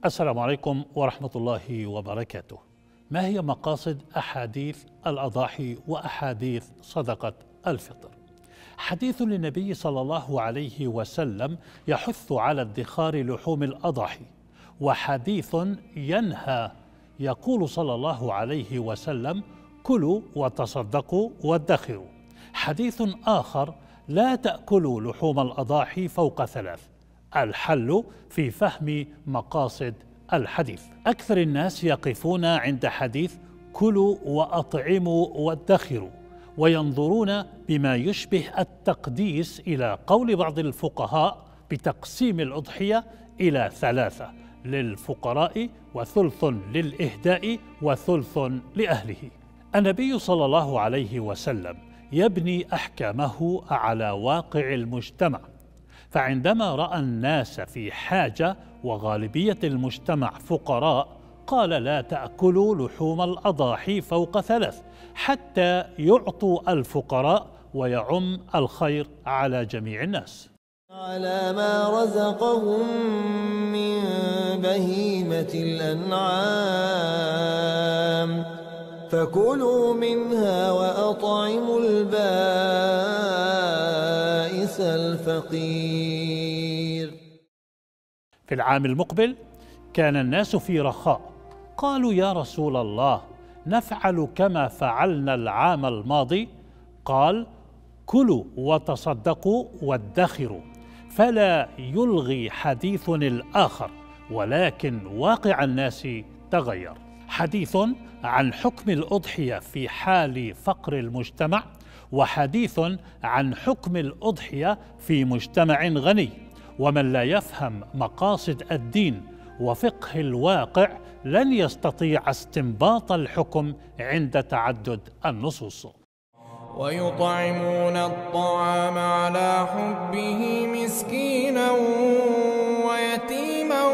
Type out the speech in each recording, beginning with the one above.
السلام عليكم ورحمة الله وبركاته. ما هي مقاصد أحاديث الأضاحي وأحاديث صدقة الفطر؟ حديث للنبي صلى الله عليه وسلم يحث على ادخار لحوم الأضاحي، وحديث ينهى يقول صلى الله عليه وسلم: كلوا وتصدقوا وادخروا. حديث آخر: لا تأكلوا لحوم الأضاحي فوق 3. الحل في فهم مقاصد الحديث. أكثر الناس يقفون عند حديث كلوا وأطعموا وادخروا، وينظرون بما يشبه التقديس إلى قول بعض الفقهاء بتقسيم الأضحية إلى 3: للفقراء، وثلث للإهداء، وثلث لأهله. النبي صلى الله عليه وسلم يبني أحكامه على واقع المجتمع، فعندما رأى الناس في حاجة وغالبية المجتمع فقراء قال: لا تأكلوا لحوم الأضاحي فوق 3 حتى يعطوا الفقراء ويعم الخير على جميع الناس. على ما رزقهم من بهيمة الأنعام فكلوا منها وأطعموا البائس الفقير. في العام المقبل كان الناس في رخاء، قالوا: يا رسول الله، نفعل كما فعلنا العام الماضي؟ قال: كلوا وتصدقوا وادخروا. فلا يلغي حديث الآخر، ولكن واقع الناس تغير. حديث عن حكم الأضحية في حال فقر المجتمع، وحديث عن حكم الأضحية في مجتمع غني. ومن لا يفهم مقاصد الدين وفقه الواقع لن يستطيع استنباط الحكم عند تعدد النصوص. ويطعمون الطعام على حبه مسكينا ويتيما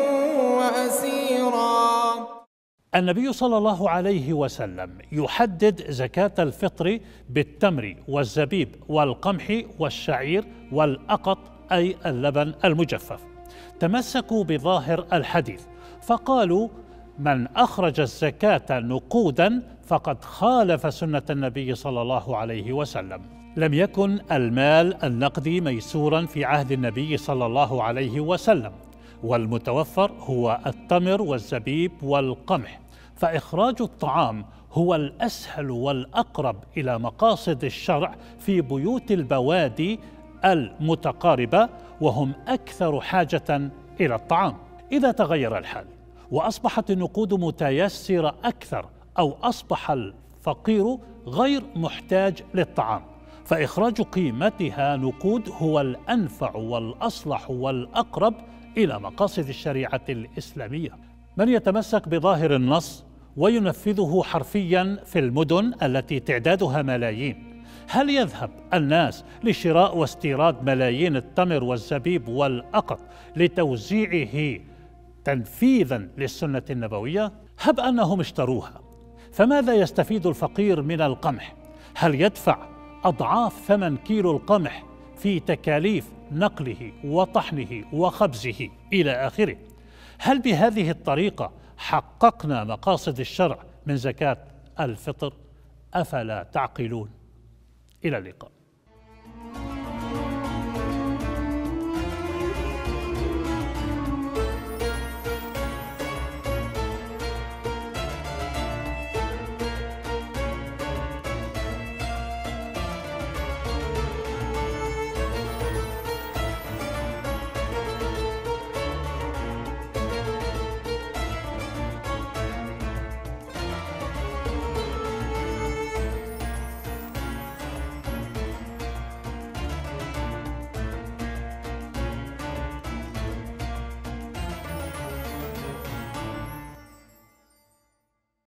وأسيرا. النبي صلى الله عليه وسلم يحدد زكاة الفطر بالتمر والزبيب والقمح والشعير والأقط، أي اللبن المجفف. تمسكوا بظاهر الحديث فقالوا: من أخرج الزكاة نقودا فقد خالف سنة النبي صلى الله عليه وسلم. لم يكن المال النقدي ميسورا في عهد النبي صلى الله عليه وسلم، والمتوفر هو التمر والزبيب والقمح، فإخراج الطعام هو الأسهل والأقرب إلى مقاصد الشرع في بيوت البوادي المتقاربة، وهم أكثر حاجة إلى الطعام. إذا تغير الحال وأصبحت النقود متيسرة أكثر، أو أصبح الفقير غير محتاج للطعام، فإخراج قيمتها نقود هو الأنفع والأصلح والأقرب إلى مقاصد الشريعة الإسلامية. من يتمسك بظاهر النص وينفذه حرفيا في المدن التي تعدادها ملايين، هل يذهب الناس لشراء واستيراد ملايين التمر والزبيب والأقط لتوزيعه تنفيذا للسنة النبوية؟ هب أنهم اشتروها، فماذا يستفيد الفقير من القمح؟ هل يدفع أضعاف ثمن كيلو القمح في تكاليف نقله وطحنه وخبزه إلى آخره؟ هل بهذه الطريقة حققنا مقاصد الشرع من زكاة الفطر؟ أفلا تعقلون؟ إلى اللقاء.